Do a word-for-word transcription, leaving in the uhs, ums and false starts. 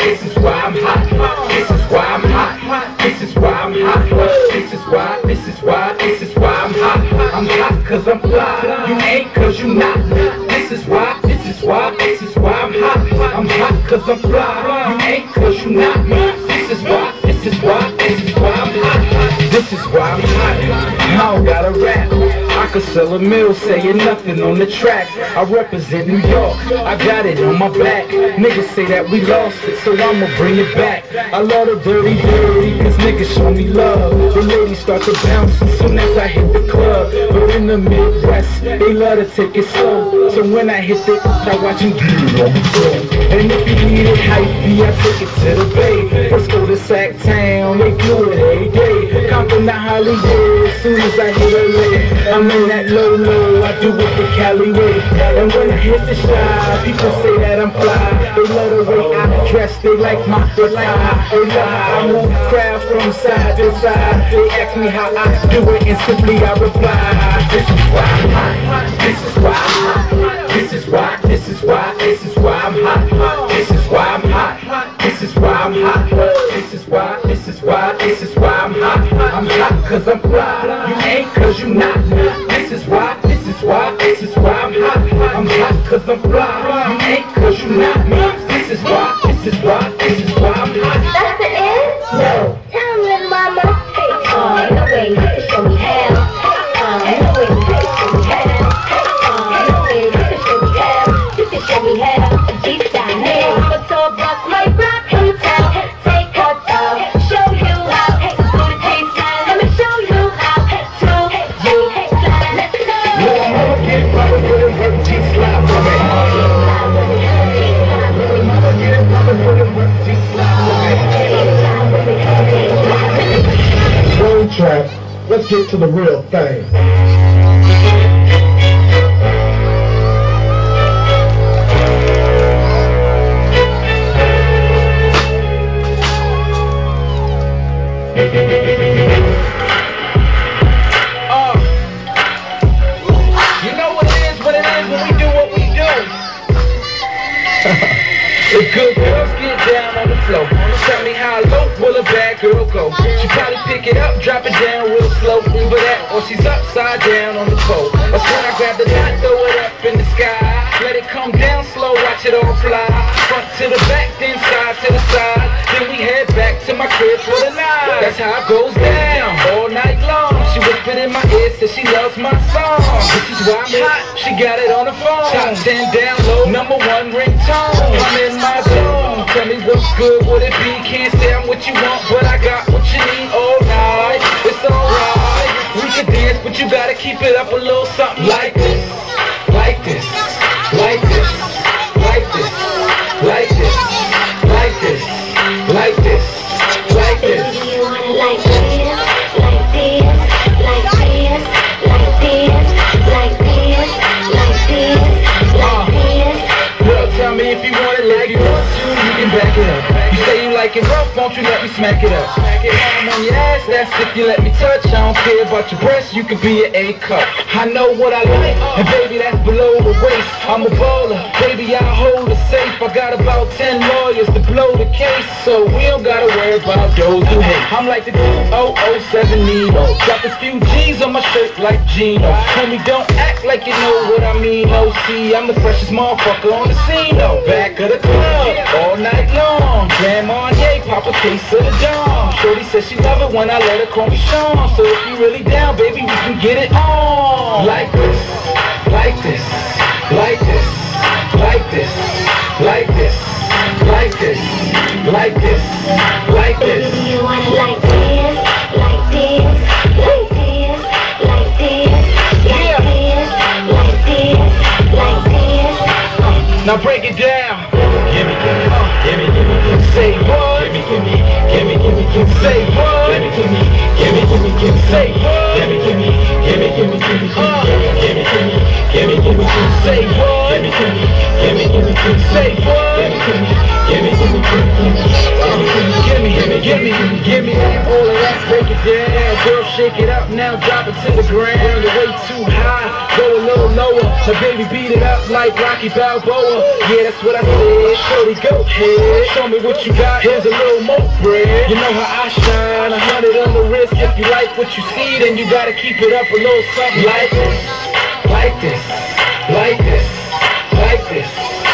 This is why I'm hot. This is why I'm hot. This is why I'm hot. This is why, this is why, this is why I'm hot. I'm hot cause I'm fly. You ain't cause you not. This is why, this is why, this is why I'm hot. I'm hot cause I'm fly. You ain't cause you not. This is why, this is why, this is why I'm hot. This is why I'm hot. I don't gotta rap. I could sell a mill saying nothing on the track. I represent New York, I got it on my back. Niggas say that we lost it, so I'ma bring it back. I love the dirty dirty, cause niggas show me love. The ladies start to bounce as soon as I hit the club. But in the Midwest, they love to take it slow. So when I hit it, I watch them get it on the floor. And if you need it hypey, I take it to the Bay. First go to Sac Town, they do it every day. Compton to Hollywood, as soon as I hit L A, I'm in that low low, I do it the Cali way. And when I hit the shot, people say that I'm fly. They love the way I dress, they like my style. They love how I move crowds from side to side. They ask me how I do it, and simply I reply, this is why I'm hot. This is why I'm hot. This is why, this is why, this is why I'm hot. This is why I'm hot. This is why I'm hot. This is why, this is why, this is why I'm hot. I'm hot cause I'm fly. You ain't cause you not. This is why, this is why, this is why I'm hot. I'm hot cause I'm fly. You ain't cause you not. This is why, this is why, this is why I'm hot. That's the end? No. Tell me, little mama. Hey, uh, no way, you can show me how. Uh, no way, you can show me how. Uh, no way, you can show me how. You can show me how. A G style, hey, I'm a tour bus, my rock hotel. Take a tour, show you how. Hey, do the taste line, let me show you how. To you, hey, fly, let's go. Little mama get rubber with a work G-slide for me. Little mama get rubber with a work G-slide for me. Road track, let's get to the real thing. If good girls get down on the floor, tell me how low will a bad girl go? She probably pick it up, drop it down real slow. Either that or she's upside down on the pole. That's when I grab the knot, throw it up in the sky. Let it come down slow, watch it all fly. Front to the back, then side to the side. Then we head back to my crib for the night. That's how it goes down, all night long. She whispered in my ear, said she loves my song. This is why I'm hot, she got it on the phone. Top ten down low, number one ringtone. I'm in my zone, tell me what's good, would it be? Can't say I'm what you want, but I got what you need all night. It's alright, we can dance, but you gotta keep it up a little something like this. Like this, like this, like this, like this, like this, like this, like this. Do you want it like this, like this, like this, like this, like this, like this, like this? Well, tell me if you want it like you want to, you can back it up. You say you like it rough, won't you let me smack it up? I'm on your ass, that's if you let me touch. I don't care about your breasts, you could be an A cup. I know what I like, and baby that's below the waist. I'm a baller, baby I hold it safe. I got about ten lawyers to blow the case, so we don't gotta worry about those who hate. I'm like the two oh oh seven Nino, drop a few G's on my shirt like Gino. Homie, don't act like you know what I mean. Oh, see, I'm the freshest motherfucker on the scene. Oh, back of the club, all night long. Jam on, yay, pop a case of the Dom. Shorty says she love it when I let her call me Sean. So if you really down, baby, we can get it on. Like this, like this, like this, like this, like this, like this, like this, like this. Do you want it like this, like this, like this, like this, like this, like this, like this? Now break it down. Gimme, gimme, gimme, gimme, gimme. Say what? Gimme, gimme, gimme, gimme, gimme. Say what? Gimme, gimme, gimme, gimme, gimme. Say what? Gimme, gimme, gimme, gimme, gimme, Uh. gimme, gimme, gimme, gimme, gimme. Say what? Gimme, gimme, gimme, gimme, gimme. Say what? Gimme, gimme, gimme, gimme, gimme, gimme. Gimme, gimme, gimme, gimme all of that, break it down. Girl, shake it up now, drop it to the ground. You're way too high, go a little lower. Now baby, beat it up like Rocky Balboa. Yeah, that's what I said. Shorty, go ahead. Show me what you got. Here's a little more bread. You know how I shine. A hundred on the wrist. If you like what you see, then you gotta keep it up a little something like this, like this, like this, like this.